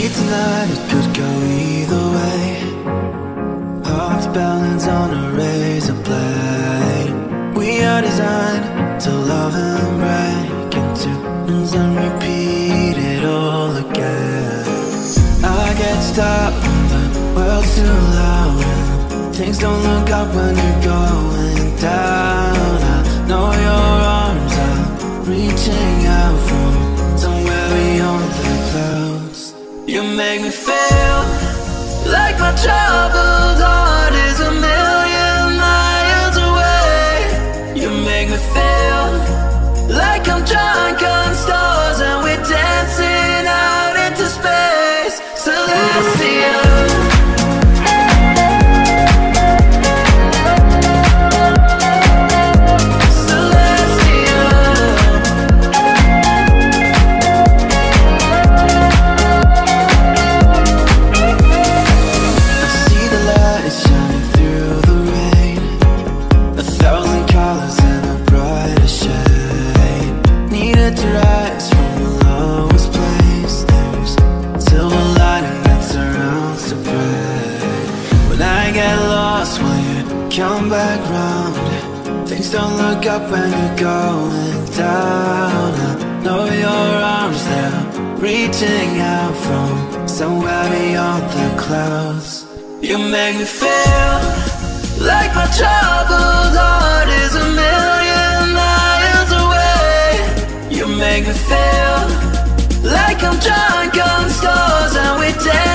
tonight, it could go either way. Hearts balance on a razor blade. We are designed to love and break into and repeat it all again. I get stuck when the world's too loud and things don't look up when you're going down. I know your arms are reaching out from somewhere beyond the clouds. You make me feel like my troubled heart is a million miles away. You make me feel like I'm drunk on stars and we're dancing out into space. Celestial. Come back round. Things don't look up when you're going down. I know your arms, they're reaching out from somewhere beyond the clouds. You make me feel like my troubled heart is a million miles away. You make me feel like I'm drunk on stars and we're dancing